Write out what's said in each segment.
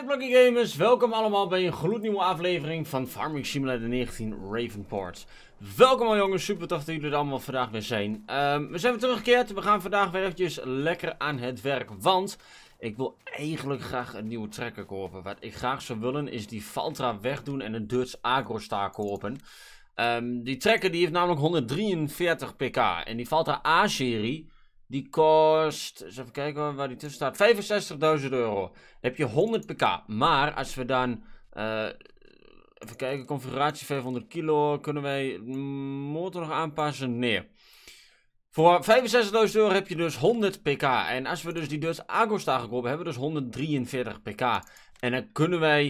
Lucky Gamers, welkom allemaal bij een gloednieuwe aflevering van Farming Simulator 19 Ravenport. Welkom al jongens, super tof dat jullie er allemaal vandaag weer zijn. We zijn weer teruggekeerd, we gaan vandaag weer eventjes lekker aan het werk, want ik wil eigenlijk graag een nieuwe trekker kopen. Wat ik graag zou willen is die Valtra wegdoen en een Dutch Agrostar kopen. Die trekker die heeft namelijk 143 pk en die Valtra A-serie... Die kost, eens even kijken waar die tussen staat, 65.000 euro. Dan heb je 100 pk. Maar als we dan, even kijken, configuratie 500 kilo, kunnen wij motor nog aanpassen? Nee. Voor 65.000 euro heb je dus 100 pk. En als we dus die Dutch Agrostar gekocht hebben we dus 143 pk. En dan kunnen wij,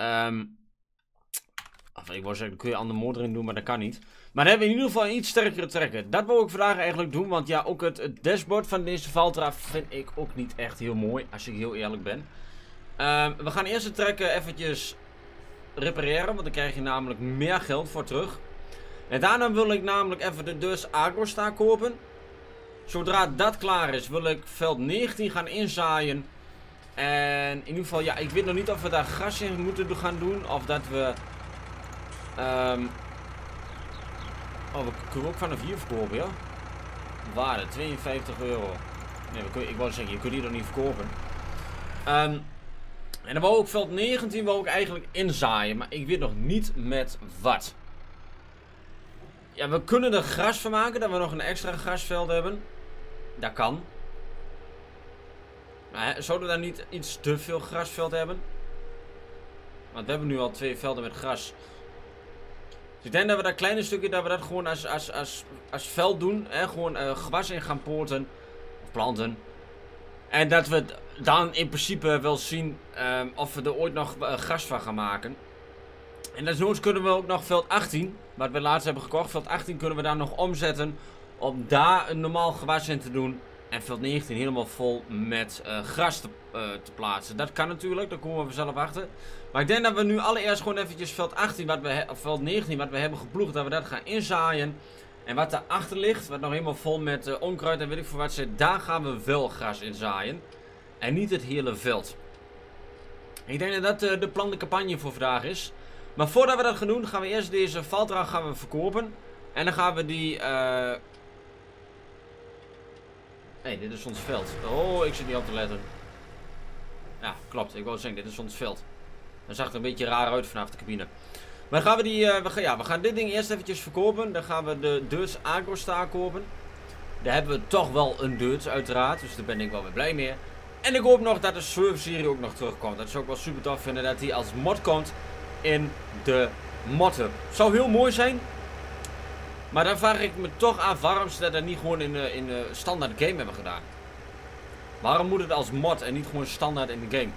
ik wou zeggen, dan kun je andere motor in doen, maar dat kan niet. Maar dan hebben we in ieder geval een iets sterkere trekker. Dat wil ik vandaag eigenlijk doen, want ja, ook het dashboard van deze Valtra vind ik ook niet echt heel mooi, als ik heel eerlijk ben. We gaan eerst de trekker eventjes repareren, want dan krijg je namelijk meer geld voor terug. En daarna wil ik namelijk even de Dutch Agrostar kopen. Zodra dat klaar is, wil ik veld 19 gaan inzaaien. En in ieder geval, ja, ik weet nog niet of we daar gas in moeten gaan doen, of dat we... Oh, we kunnen ook vanaf hier verkopen, ja? Waarde, 52 euro. Nee, ik wou zeggen, je kunt hier nog niet verkopen. En dan wou ik veld 19 wou ik eigenlijk inzaaien, maar ik weet nog niet met wat. Ja, we kunnen er gras van maken, dat we nog een extra grasveld hebben. Dat kan. Maar zouden we daar niet iets te veel grasveld hebben? Want we hebben nu al 2 velden met gras. Dus ik denk dat we dat kleine stukje, dat we dat gewoon als veld doen. Hè? Gewoon gewas in gaan poorten. Of planten. En dat we dan in principe wel zien of we er ooit nog gras van gaan maken. En desnoods kunnen we ook nog veld 18, wat we laatst hebben gekocht. Veld 18 kunnen we daar nog omzetten om daar een normaal gewas in te doen. En veld 19 helemaal vol met gras te plaatsen. Dat kan natuurlijk, daar komen we vanzelf achter. Maar ik denk dat we nu allereerst gewoon eventjes veld 18, of veld 19 wat we hebben geploegd, dat we dat gaan inzaaien. En wat daarachter ligt, wat nog helemaal vol met onkruid en weet ik veel wat zit, daar gaan we wel gras in zaaien. En niet het hele veld. Ik denk dat dat de plan de campagne voor vandaag is. Maar voordat we dat gaan doen, gaan we eerst deze Valtra gaan we verkopen. En dan gaan we die... Nee, dit is ons veld. Oh, ik zit niet op te letten. Ja, klopt. Ik wou zeggen, dit is ons veld. Dat zag er een beetje raar uit vanaf de cabine. Maar dan gaan we die... we gaan dit ding eerst eventjes verkopen. Dan gaan we de Dutch Agrostar kopen. Daar hebben we toch wel een Dutch uiteraard. Dus daar ben ik wel weer blij mee. En ik hoop nog dat de Surf-serie ook nog terugkomt. Dat zou ik wel super tof vinden dat die als mod komt in de mod-hub. Zou heel mooi zijn. Maar dan vraag ik me toch af waarom ze dat niet gewoon in de standaard game hebben gedaan. Waarom moet het als mod en niet gewoon standaard in de game?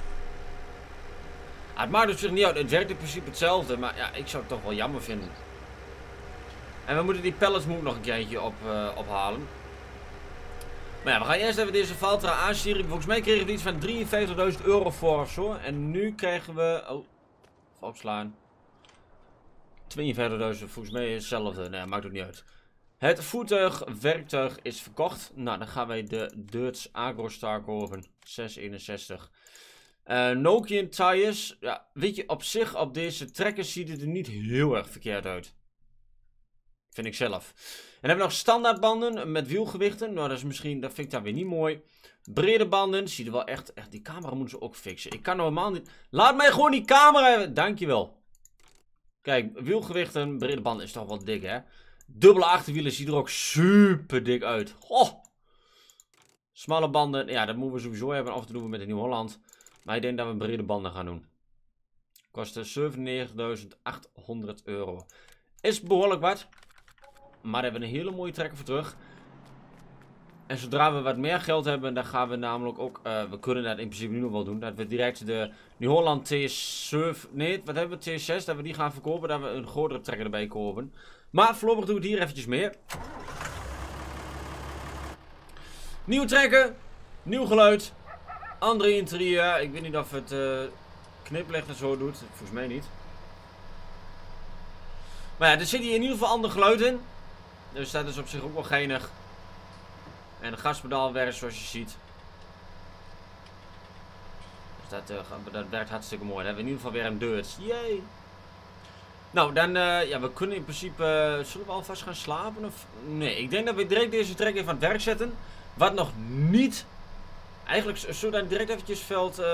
Het maakt dus zich niet uit, het werkt in principe hetzelfde, maar ja, ik zou het toch wel jammer vinden. En we moeten die pallets nog een keertje ophalen. Maar ja, we gaan eerst even deze Valtra A-serie. Volgens mij kregen we iets van 53.000 euro voor of zo. En nu krijgen we... Oh, even opslaan. 52.000, volgens mij is hetzelfde. Nee, maakt ook niet uit. Het voertuig is verkocht. Nou, dan gaan wij de Dutch Agrostar kopen. 661. Nokian tires. Ja, weet je, op zich, op deze trekkers ziet het er niet heel erg verkeerd uit. Vind ik zelf. En dan hebben we nog standaard banden met wielgewichten. Nou, dat is misschien, dat vind ik dan weer niet mooi. Brede banden, ziet er wel echt, die camera moeten ze ook fixen. Ik kan normaal niet... Laat mij gewoon die camera hebben. Dankjewel. Kijk, wielgewichten, brede banden is toch wel dik, hè? Dubbele achterwielen ziet er ook super dik uit. Goh. Smalle banden, ja, dat moeten we sowieso hebben. Of dat doen we met de Nieuw-Holland. Maar ik denk dat we brede banden gaan doen. Kosten 97.800 euro. Is behoorlijk wat. Maar daar hebben we een hele mooie trekker voor terug. En zodra we wat meer geld hebben, dan gaan we namelijk ook... we kunnen dat in principe nu nog wel doen. Dat we direct de Nieuw-Holland T7... Nee, wat hebben we? T6. Dat we die gaan verkopen. Dat we een grotere trekker erbij kopen. Maar voorlopig doen we het hier eventjes meer. Nieuwe trekker. Nieuw geluid. Andere interieur. Ik weet niet of het kniplicht en zo doet. Volgens mij niet. Maar ja, er zit hier in ieder geval ander geluid in. Dus dat is op zich ook wel geinig. En de gaspedaal werkt zoals je ziet. dat werkt hartstikke mooi. Dan hebben we in ieder geval weer een Dirts. Yay! Nou, dan, ja, we kunnen in principe, zullen we alvast gaan slapen? Of? Nee, ik denk dat we direct deze trek even aan het werk zetten. Wat nog niet, eigenlijk zullen we dan direct eventjes veld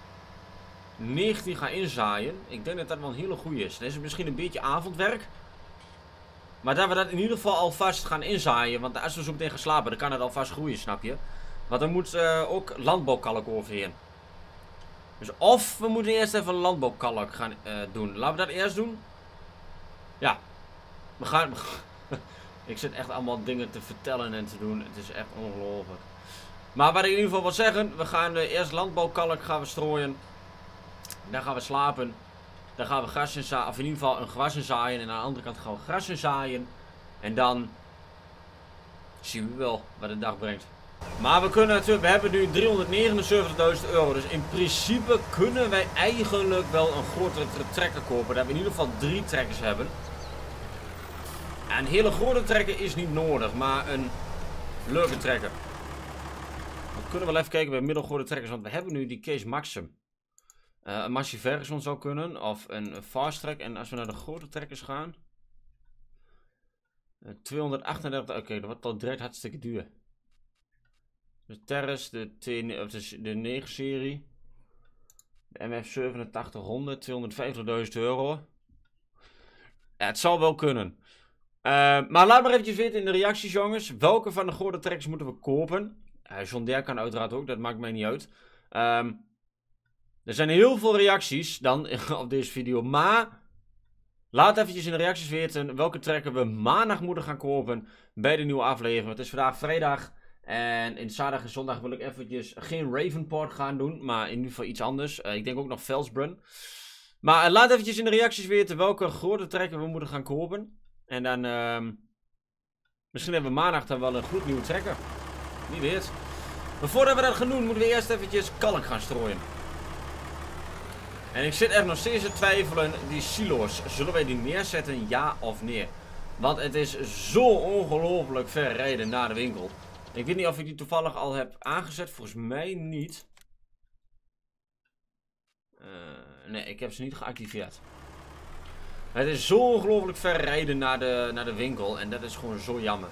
19 gaan inzaaien. Ik denk dat dat wel een hele goede is. Dan is het misschien een beetje avondwerk. Maar dat we dat in ieder geval alvast gaan inzaaien. Want als we zo meteen gaan slapen, dan kan het alvast groeien, snap je? Want dan moet ook landbouwkalk overheen. Dus of we moeten eerst even landbouwkalk gaan doen. Laten we dat eerst doen. Ja. We gaan... Ik zit echt allemaal dingen te vertellen en te doen. Het is echt ongelooflijk. Maar wat ik in ieder geval wil zeggen. We gaan eerst landbouwkalk gaan we strooien. Dan gaan we slapen. Dan gaan we gras inzaaien. Of in ieder geval een gewas inzaaien. En aan de andere kant gaan we gras inzaaien. En dan zien we wel wat de dag brengt. Maar we kunnen natuurlijk, we hebben nu 379.000 euro. Dus in principe kunnen wij eigenlijk wel een grotere trekker kopen. Dat we in ieder geval 3 trekkers hebben. Een hele grote trekker is niet nodig, maar een leuke trekker. We kunnen wel even kijken bij middelgrote trekkers, want we hebben nu die Case Maxim. Een Massey Ferguson zou kunnen, of een Fast Track. En als we naar de grote trekkers gaan. 238, oké, dat wordt al direct hartstikke duur. De Terrace, de 9 serie. De MF 8700, 250.000 euro. Ja, het zal wel kunnen. Maar laat maar eventjes weten in de reacties, jongens. Welke van de grote trekkers moeten we kopen? John Deere kan uiteraard ook, dat maakt mij niet uit. Er zijn heel veel reacties dan op deze video. Maar laat eventjes in de reacties weten welke trekker we maandag moeten gaan kopen bij de nieuwe aflevering. Het is vandaag vrijdag. En in zaterdag en zondag wil ik eventjes geen Ravenport gaan doen. Maar in ieder geval iets anders. Ik denk ook nog Velsbrun. Maar laat eventjes in de reacties weten welke grote trekker we moeten gaan kopen. En dan misschien hebben we maandag dan wel een goed nieuwe trekker. Wie weet. Maar voordat we dat gaan doen, moeten we eerst eventjes kalk gaan strooien. En ik zit echt nog steeds te twijfelen, die silo's, zullen wij die neerzetten, ja of nee? Want het is zo ongelooflijk ver rijden naar de winkel. Ik weet niet of ik die toevallig al heb aangezet, volgens mij niet. Nee, ik heb ze niet geactiveerd. Het is zo ongelooflijk ver rijden naar de winkel en dat is gewoon zo jammer.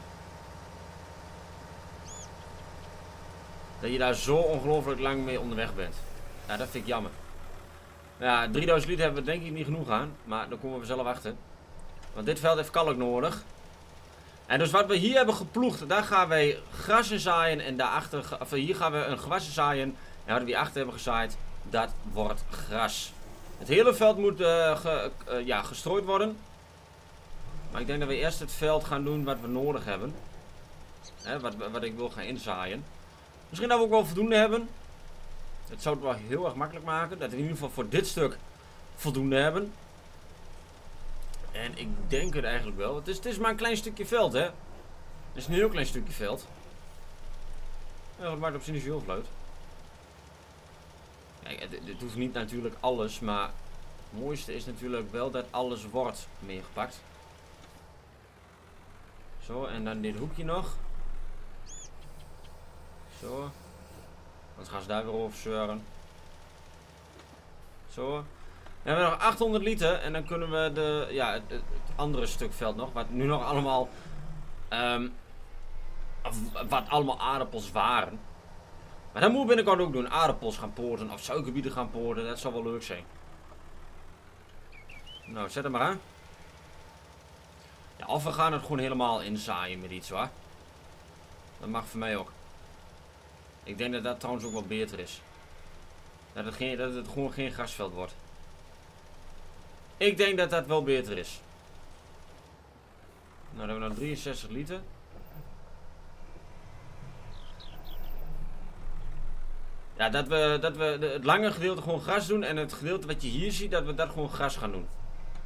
Dat je daar zo ongelooflijk lang mee onderweg bent. Ja, dat vind ik jammer. Ja, 3000 liter hebben we denk ik niet genoeg aan. Maar daar komen we zelf achter. Want dit veld heeft kalk nodig. En dus wat we hier hebben geploegd, daar gaan wij gras in zaaien. En daarachter, of hier gaan we een gewas in zaaien. En wat we hierachter hebben gezaaid, dat wordt gras. Het hele veld moet gestrooid worden. Maar ik denk dat we eerst het veld gaan doen wat we nodig hebben. Wat ik wil gaan inzaaien. Misschien dat we ook wel voldoende hebben. Het zou het wel heel erg makkelijk maken. Dat we in ieder geval voor dit stuk voldoende hebben. En ik denk het eigenlijk wel. Het is maar een klein stukje veld, hè. Het is een heel klein stukje veld. Ja, dat maakt op zich niet zo heel fluit. Kijk, dit hoeft niet natuurlijk alles, maar het mooiste is natuurlijk wel dat alles wordt meegepakt. Zo, en dan dit hoekje nog. Zo. Dan gaan ze daar weer over zeuren. Zo. Dan hebben we nog 800 liter en dan kunnen we het andere stuk veld nog, wat nu nog allemaal wat allemaal aardappels waren. Maar dat moeten we binnenkort ook doen. Aardappels gaan poorten of suikerbieten gaan poorten. Dat zou wel leuk zijn. Nou, zet hem maar aan. Ja, of we gaan het gewoon helemaal inzaaien met iets, hoor. Dat mag voor mij ook. Ik denk dat dat trouwens ook wel beter is. Dat het gewoon geen grasveld wordt. Ik denk dat dat wel beter is. Nou, dan hebben we nog 63 liter. Ja, dat we het lange gedeelte gewoon gras doen. En het gedeelte wat je hier ziet, dat we dat gewoon gras gaan doen.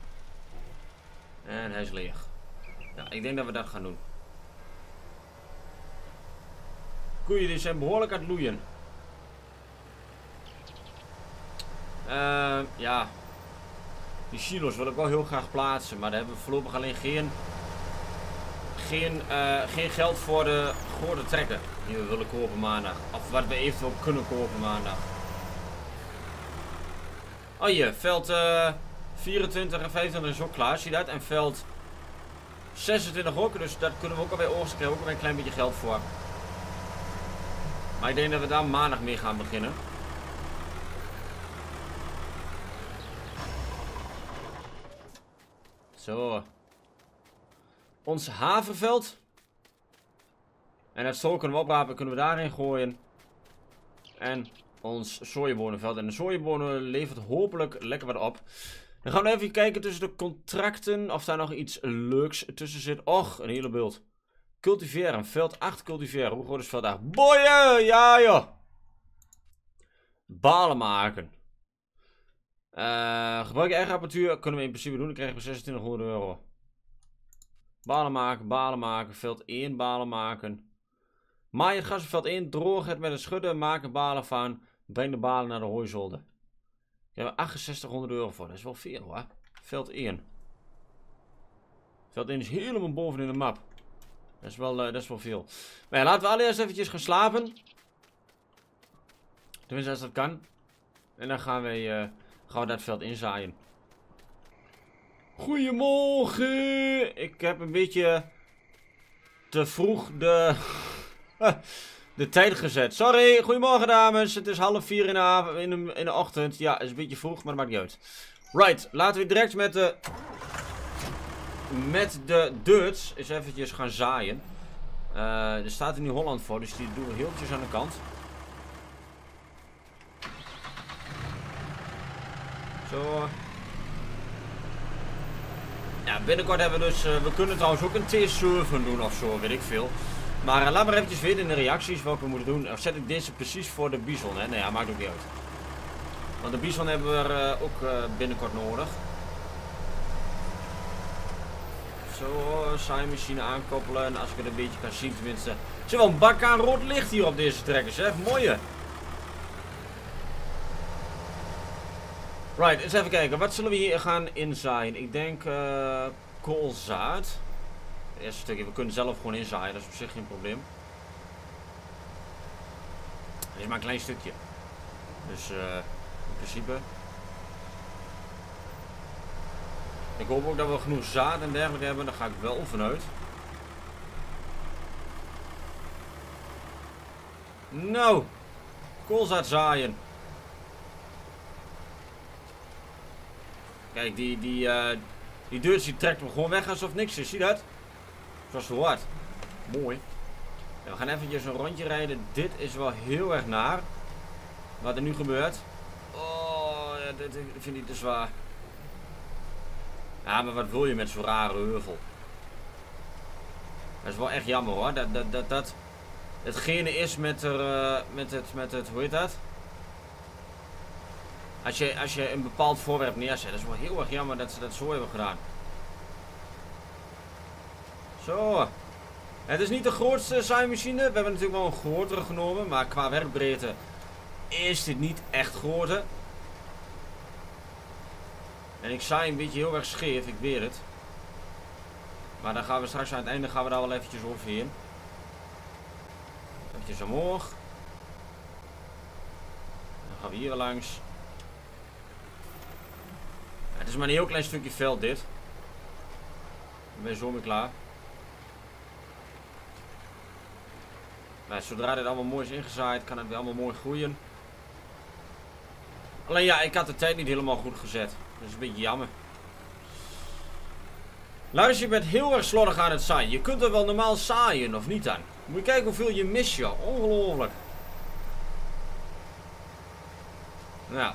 En hij is leeg. Ja, ik denk dat we dat gaan doen. Koeien die zijn behoorlijk aan het loeien. Ja. Die silo's wil ik wel heel graag plaatsen. Maar daar hebben we voorlopig alleen geen geld voor de grote trekker die we willen kopen maandag. Of wat we eventueel kunnen kopen maandag. Oh hier, veld 24 en 25 is ook klaar, zie je dat? En veld 26 ook, dus dat kunnen we ook alweer oorzaken. Ook alweer een klein beetje geld voor. Maar ik denk dat we daar maandag mee gaan beginnen. Zo. Ons havenveld. En het stol kunnen we oprapen, kunnen we daarin gooien. En ons sojabonenveld. En de sojabonen levert hopelijk lekker wat op. Dan gaan we even kijken tussen de contracten of daar nog iets leuks tussen zit. Och, een hele bult. Cultiveren, veld 8 cultiveren. Hoe groot is veld 8? Boeien, ja joh. Balen maken. Gebruik je eigen apparatuur, kunnen we in principe doen. Dan krijgen we 2600 euro. Balen maken, veld 1 balen maken. Maai het gas op veld 1, droog het met een schudden, maak er balen van. Breng de balen naar de hooizolder. Daar hebben we 6800 euro voor, dat is wel veel hoor. Veld 1. Veld 1 is helemaal boven in de map. Dat is wel veel. Maar ja, laten we allereerst eventjes gaan slapen. Tenminste als dat kan. En dan gaan we dat veld inzaaien. Goedemorgen! Ik heb een beetje te vroeg de tijd gezet. Sorry, goedemorgen dames. Het is 3:30 in de ochtend. Ja, het is een beetje vroeg, maar dat maakt niet uit. Right, laten we direct met de Dutch eens eventjes gaan zaaien. Er staat in Nieuw-Holland voor, dus die doen we heel eventjes aan de kant. Zo. Ja, binnenkort hebben we dus, we kunnen trouwens ook een T7 doen of zo, weet ik veel. Maar laat maar eventjes weten in de reacties welke we moeten doen. Of zet ik deze precies voor de bison, hè? Nee, ja, maakt ook niet uit. Want de bison hebben we ook binnenkort nodig. Zo, saaimachine aankoppelen. En als ik het een beetje kan zien tenminste. Er zit wel een bak aan rood licht hier op deze trekkers, hè? Mooie. Right, eens even kijken. Wat zullen we hier gaan inzaaien? Ik denk koolzaad. Het eerste stukje, we kunnen zelf gewoon inzaaien, dat is op zich geen probleem. Het is maar een klein stukje. Dus in principe. Ik hoop ook dat we genoeg zaad en dergelijke hebben, daar ga ik wel vanuit. Nou, koolzaad zaaien. Kijk, die deur die trekt hem gewoon weg alsof niks is. Zie je dat? Zoals het hoort. Mooi. Ja, we gaan eventjes een rondje rijden. Dit is wel heel erg naar. Wat er nu gebeurt. Oh, ja, dit vind ik te zwaar. Ja, maar wat wil je met zo'n rare heuvel? Dat is wel echt jammer hoor. Dat hetgene is met het, hoe heet dat? Als je een bepaald voorwerp neerzet, dat is wel heel erg jammer dat ze dat zo hebben gedaan. Zo. Het is niet de grootste saaimachine. We hebben natuurlijk wel een grotere genomen, maar qua werkbreedte is dit niet echt grote. En ik saai een beetje heel erg scheef, ik weet het. Maar dan gaan we straks aan het einde daar wel eventjes overheen. Eventjes omhoog. Dan gaan we hier langs. Het is maar een heel klein stukje veld dit. Ik ben zo weer klaar. Maar zodra dit allemaal mooi is ingezaaid, kan het weer allemaal mooi groeien. Alleen ja, ik had de tijd niet helemaal goed gezet. Dat is een beetje jammer. Luister, je bent heel erg slordig aan het zaaien. Je kunt er wel normaal zaaien, of niet dan? Moet je kijken hoeveel je mist, joh. Ongelooflijk. Nou.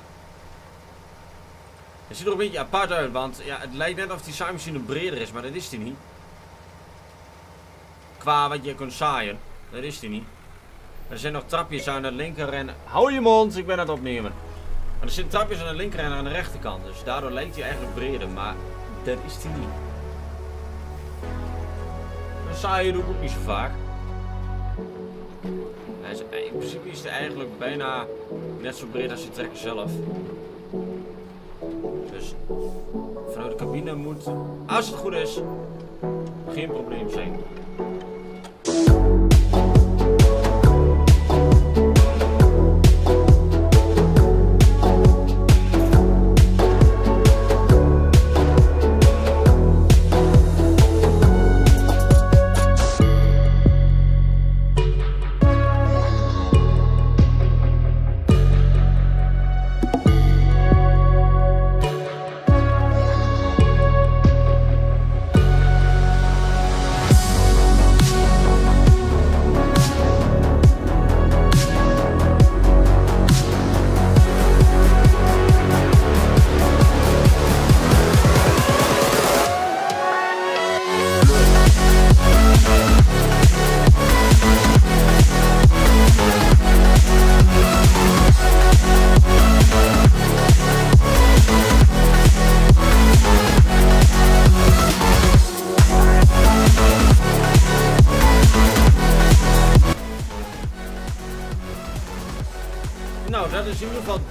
Het ziet er een beetje apart uit, want ja, het lijkt net of die saaimachine breder is, maar dat is die niet. Qua wat je kunt zaaien, dat is die niet. Er zijn nog trapjes aan de linker en... Hou je mond, ik ben aan het opnemen. Maar er zitten trapjes aan de linker en aan de rechterkant, dus daardoor lijkt hij eigenlijk breder, maar dat is die niet. En zaaien doe ik ook niet zo vaak. In principe is hij eigenlijk bijna net zo breed als die trekker zelf. Dus vanuit de cabine moet, als het goed is, geen probleem zijn.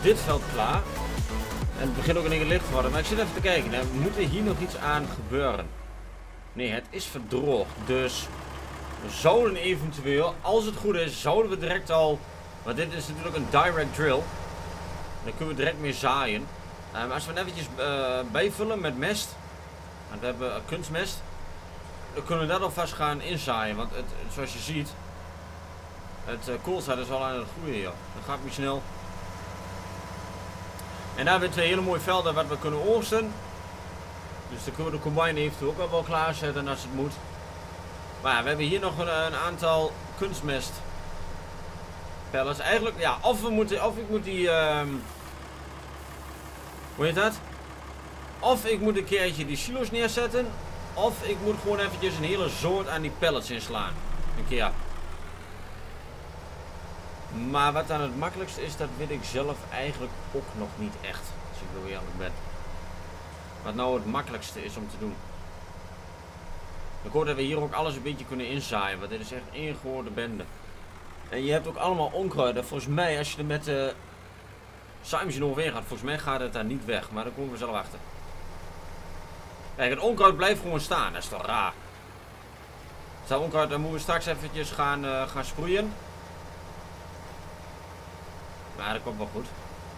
dit veld klaar. En het begint ook in één keer licht te worden. Maar ik zit even te kijken. Hè. Moet er hier nog iets aan gebeuren? Nee, het is verdroogd. Dus we zouden eventueel, als het goed is, zouden we direct al... Want dit is natuurlijk een direct drill. Dan kunnen we direct mee zaaien. Maar als we het eventjes bijvullen met mest. Want we hebben kunstmest. Dan kunnen we dat alvast gaan inzaaien. Want zoals je ziet... Het koolzaad is al aan het groeien hier. Dat gaat niet snel. En daar hebben we twee hele mooie velden wat we kunnen oogsten. Dus dan kunnen we de combine eventueel ook wel klaarzetten als het moet. Maar ja, we hebben hier nog een aantal kunstmest pellets. Eigenlijk, ja, of ik moet die... hoe heet dat? Of ik moet een keertje die silo's neerzetten. Of ik moet gewoon eventjes een hele soort aan die pellets inslaan. Een keer. Maar wat dan het makkelijkste is, dat weet ik zelf eigenlijk ook nog niet echt. Als ik heel eerlijk ben. Wat nou het makkelijkste is om te doen. Ik hoor dat we hier ook alles een beetje kunnen inzaaien. Want dit is echt één grote bende. En je hebt ook allemaal onkruiden. Volgens mij, als je er met de zaaimachine overheen gaat, volgens mij gaat het daar niet weg. Maar daar komen we zelf achter. Kijk, het onkruid blijft gewoon staan. Dat is toch raar. Dat onkruid, dan moeten we straks eventjes gaan sproeien. Maar dat komt wel goed.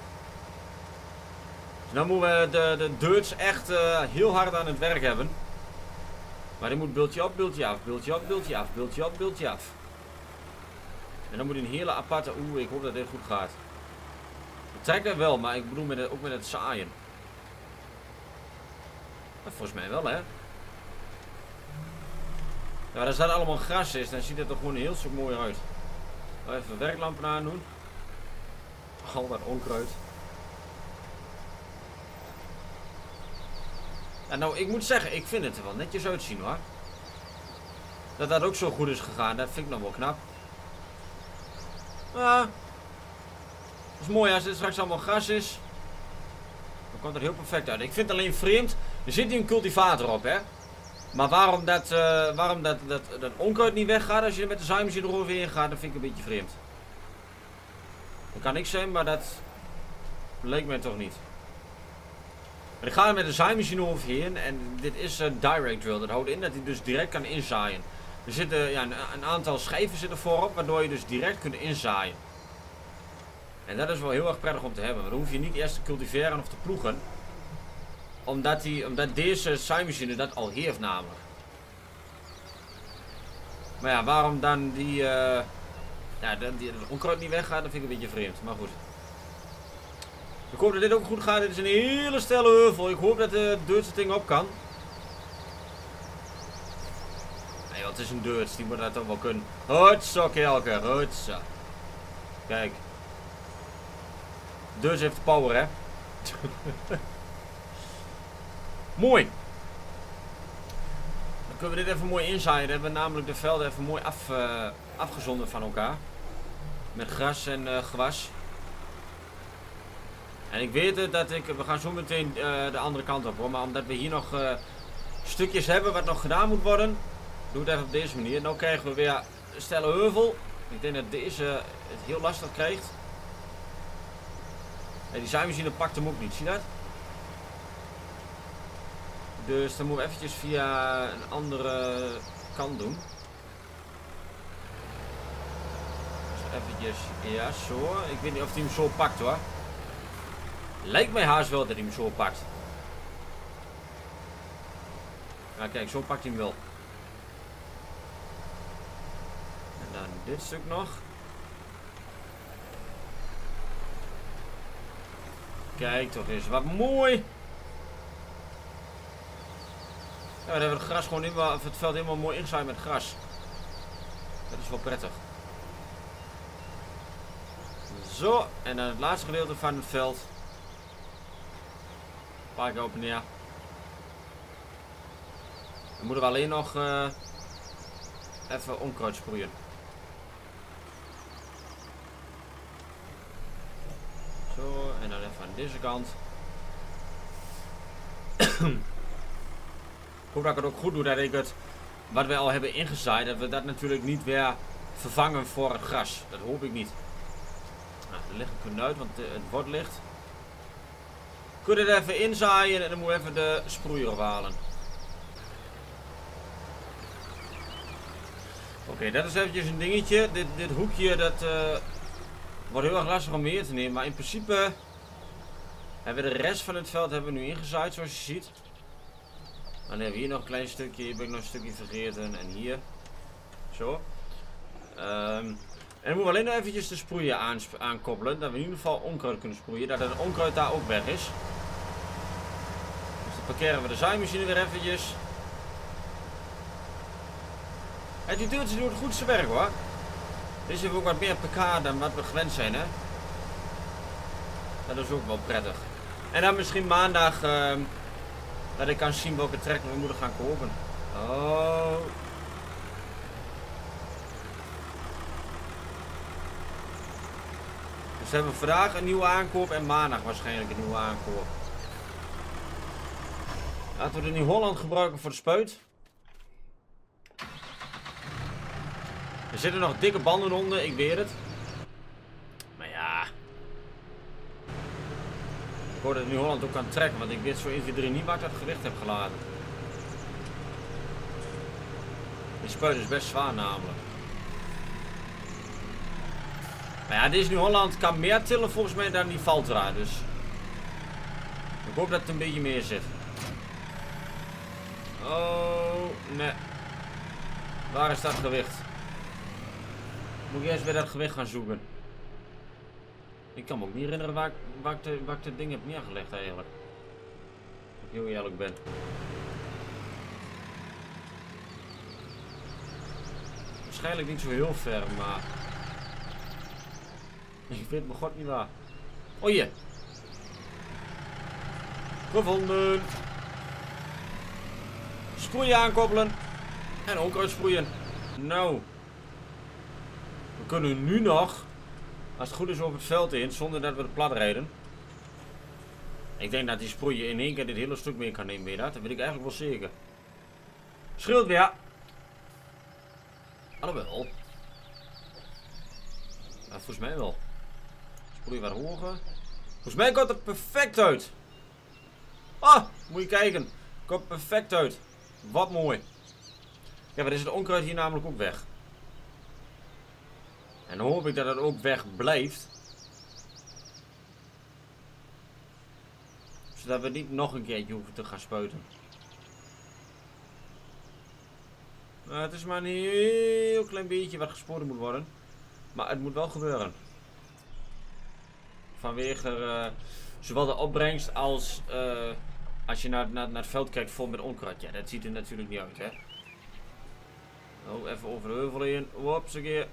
Dus dan moeten we de dirts echt heel hard aan het werk hebben. Maar die moet bultje op, bultje af, bultje op, bultje af, bultje op, bultje af. En dan moet een hele aparte... Oeh, ik hoop dat dit goed gaat. Het trekt er wel, maar ik bedoel ook met het zaaien. Volgens mij wel, hè. Ja, als dat allemaal gras is, dan ziet het er gewoon een heel stuk mooier uit. Even werklampen aan doen. Al dat onkruid. En nou, ik moet zeggen, ik vind het er wel netjes uitzien, hoor. Dat dat ook zo goed is gegaan, dat vind ik nog wel knap. Ja. Dat is mooi als dit straks allemaal gras is. Dan komt het heel perfect uit. Ik vind het alleen vreemd. Er zit hier een cultivator op, hè. Maar waarom dat onkruid niet weggaat als je er met de zaaimachine eroverheen gaat, dat vind ik een beetje vreemd. Dat kan ik zijn, maar dat leek mij toch niet. Maar ik ga er met de zaaimachine overheen en dit is een direct drill. Dat houdt in dat hij dus direct kan inzaaien. Er zitten ja, een aantal schijven zitten voorop, waardoor je dus direct kunt inzaaien. En dat is wel heel erg prettig om te hebben. Want dan hoef je niet eerst te cultiveren of te ploegen. Omdat deze zaaimachine dat al heeft namelijk. Maar ja, waarom dan die onkruid niet weggaat, dat vind ik een beetje vreemd. Maar goed. Ik hoop dat dit ook goed gaat. Dit is een hele steile heuvel. Ik hoop dat de Dirtse ding op kan. Nee, joh, het is een Dirts. Die moet dat toch wel kunnen. Hutsa, kelker. Hutsa. Kijk. Dirts heeft de power, hè. Mooi. Dan kunnen we dit even mooi inzaaien. Dan hebben we namelijk de velden even mooi afgezonden van elkaar. Met gras en gewas. En ik weet het dat we gaan zo meteen de andere kant op, hoor. Maar omdat we hier nog stukjes hebben wat nog gedaan moet worden, doe het even op deze manier. Nu krijgen we weer een steile heuvel. Ik denk dat deze het heel lastig krijgt. En die zaaimachine pakt hem ook niet, zie je dat? Dus dan moeten we eventjes via een andere kant doen. Dus eventjes, ja zo. Ik weet niet of hij hem zo pakt, hoor. Lijkt mij haast wel dat hij hem zo pakt. Ja, kijk, zo pakt hij hem wel. En dan dit stuk nog. Kijk toch eens, wat mooi. Ja, dan hebben we het gras gewoon het veld helemaal mooi ingezaaid met gras. Dat is wel prettig. Zo, en dan het laatste gedeelte van het veld. Een paar keer op en neer. Dan moeten we alleen nog even onkruid sproeien. Zo, en dan even aan deze kant. Ik hoop dat ik het ook goed doe, dat ik het, wat we al hebben ingezaaid, dat we dat natuurlijk niet weer vervangen voor het gras. Dat hoop ik niet. Nou, de lichten kunnen uit, want het bord ligt. Kun je het even inzaaien en dan moet je even de sproeier ophalen. Oké, dat is eventjes een dingetje. Dit hoekje, dat wordt heel erg lastig om mee te nemen. Maar in principe hebben we de rest van het veld hebben we nu ingezaaid, zoals je ziet. Dan hebben we hier nog een klein stukje, hier ben ik nog een stukje vergeten. En hier. Zo. En dan moeten we alleen nog eventjes de sproeier aankoppelen. Dat we in ieder geval onkruid kunnen sproeien. Dat het onkruid daar ook weg is. Dus dan parkeren we de zaaimachine weer eventjes. Die deeltje doet goed zijn werk hoor. Dit is ook wat meer pk dan wat we gewend zijn, hè. Dat is ook wel prettig. En dan misschien maandag dat ik kan zien welke trekker we moeten gaan kopen. Oh. Dus hebben we vandaag een nieuwe aankoop en maandag waarschijnlijk een nieuwe aankoop. Laten we de Nieuw-Holland gebruiken voor de spuit. Er zitten nog dikke banden onder, ik weet het. Maar ja. Ik hoor dat Nieuw-Holland ook kan trekken, want ik weet zo 1, 2, 3 niet waar ik dat gewicht heb geladen. Die spuit is best zwaar namelijk. Maar ja, deze Nieuw-Holland kan meer tillen volgens mij dan die Valtra, dus. Ik hoop dat het een beetje meer zit. Oh, nee. Waar is dat gewicht? Moet ik eerst weer dat gewicht gaan zoeken. Ik kan me ook niet herinneren waar ik dit ding heb neergelegd eigenlijk. Als ik heel eerlijk ben. Waarschijnlijk niet zo heel ver, maar... Ik weet mijn god niet waar. Oh hier. Gevonden. Sproeien aankoppelen. En onkruid sproeien. Nou. We kunnen nu nog, als het goed is, over het veld in, zonder dat we de plat rijden. Ik denk dat die sproeier in één keer dit hele stuk mee kan nemen, weet je dat? Dat weet ik eigenlijk wel zeker. Scheelt weer. Alhoewel. Ja, volgens mij wel. Sproei wat hoger. Volgens mij komt het perfect uit. Ah, moet je kijken. Komt perfect uit. Wat mooi. Ja, maar is het onkruid hier namelijk ook weg. En dan hoop ik dat het ook weg blijft. Zodat we niet nog een keertje hoeven te gaan spuiten. Nou, het is maar een heel klein beetje wat gespoten moet worden. Maar het moet wel gebeuren. Vanwege zowel de opbrengst als als je naar het veld kijkt vol met onkruid. Ja, dat ziet er natuurlijk niet uit, hè. Oh, even over de heuvel heen. Wops, een keer.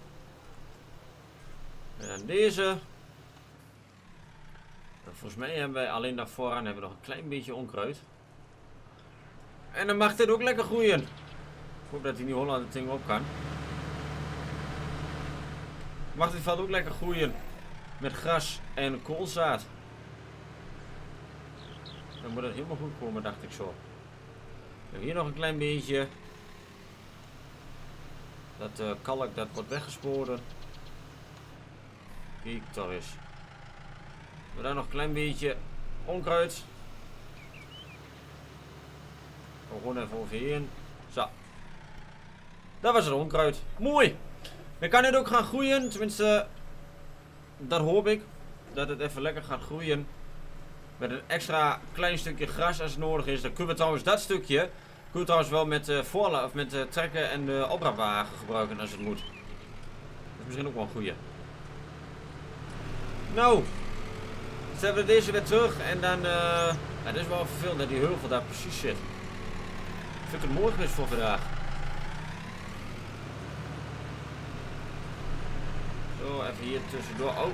En dan deze. En volgens mij hebben wij alleen daar vooraan hebben we nog een klein beetje onkruid. En dan mag dit ook lekker groeien. Ik hoop dat die Nieuw-Holland het ding op kan. Mag dit veld ook lekker groeien. Met gras en koolzaad. Dan moet het helemaal goed komen, dacht ik zo. En hier nog een klein beetje. Dat kalk dat wordt weggespoten. Kijk toch eens. We daar nog een klein beetje onkruid. Gewoon even overheen. Zo. Dat was het onkruid. Mooi. Dan kan het ook gaan groeien. Tenminste, dat hoop ik. Dat het even lekker gaat groeien. Met een extra klein stukje gras als het nodig is. Dan kunnen we trouwens dat stukje. Kunnen we trouwens wel met trekken en de opraapwagen gebruiken als het moet. Dat is misschien ook wel een goeie. Nou. Dus hebben we deze weer terug. En dan. Het is wel vervelend dat die heuvel daar precies zit. Vind ik het mooi geweest voor vandaag. Zo, even hier tussendoor. Oh.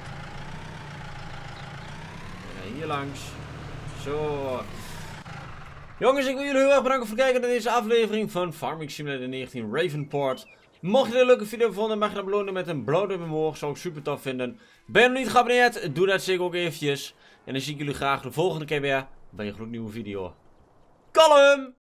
En hier langs. Zo. Jongens, ik wil jullie heel erg bedanken voor het kijken naar deze aflevering van Farming Simulator 19 Ravenport. Mocht je dit een leuke video vonden, mag je dat belonen met een blauw duimpje omhoog. Zou ik super tof vinden. Ben je nog niet geabonneerd? Doe dat zeker ook eventjes. En dan zie ik jullie graag de volgende keer weer bij een gloednieuwe video. Kalm!